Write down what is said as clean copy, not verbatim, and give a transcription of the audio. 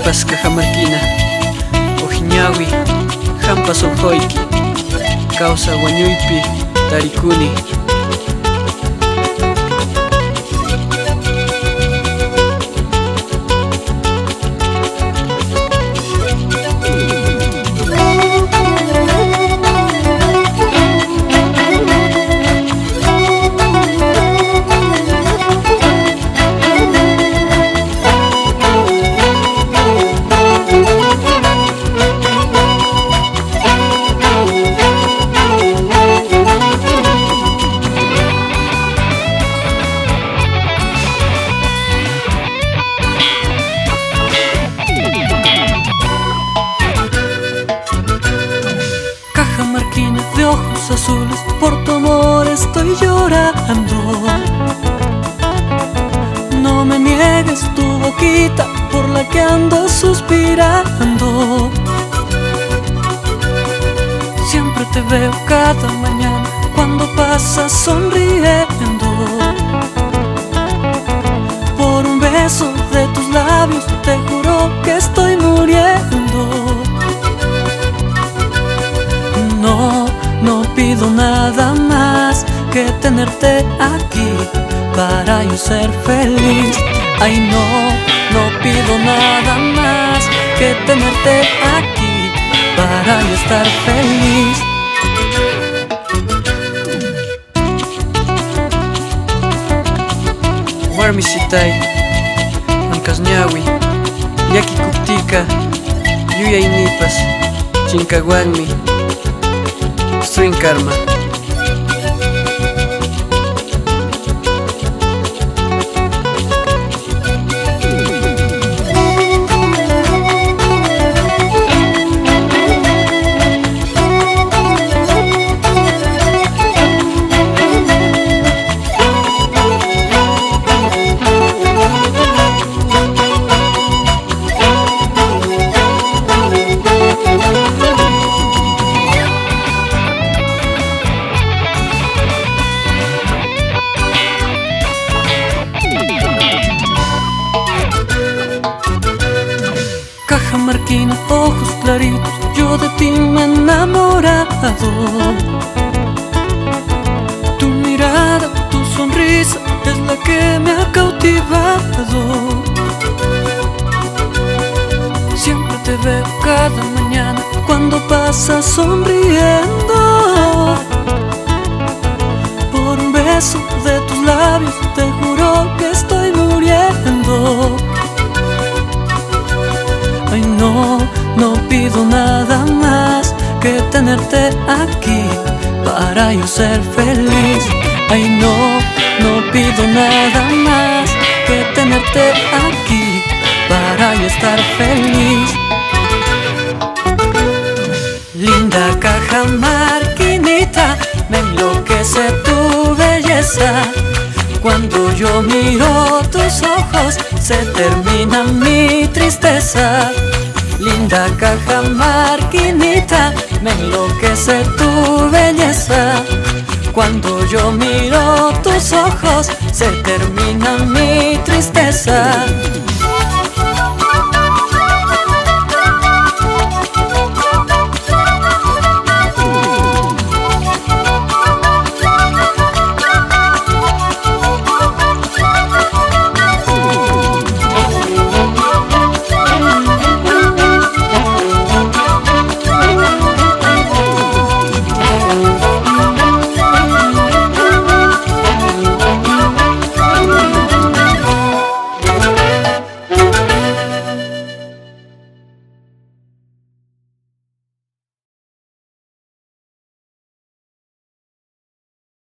nipas cajamarquina ojiñawi hampas ojoiki causa wañuypi tarikuni. Cajamarquina de ojos azules, por tu amor estoy llorando. No me niegues tu boquita por la que ando suspirando. Siempre te veo cada mañana cuando pasas sonriendo. Por un beso de tus labios te juro que estoy muriendo. No pido nada más que tenerte aquí para yo ser feliz. Ay, no pido nada más que tenerte aquí para yo estar feliz. Warmisitay ancasñawi llaki kuptika yuyay nipas chinkawanmi String Karma. Cajamarquina, ojos claritos, yo de ti me he enamorado. Tu mirada, tu sonrisa es la que me ha cautivado. Siempre te veo cada mañana cuando pasas sonriendo. Por un beso de tus labios te juro que estoy muriendo. Ay, no pido nada más que tenerte aquí para yo ser feliz. Ay, no pido nada más que tenerte aquí para yo estar feliz. Linda cajamarquinita, me enloquece tu belleza. Cuando yo miro tus ojos se termina mi tristeza. Linda cajamarquinita, me enloquece tu belleza. Cuando yo miro tus ojos se termina mi tristeza.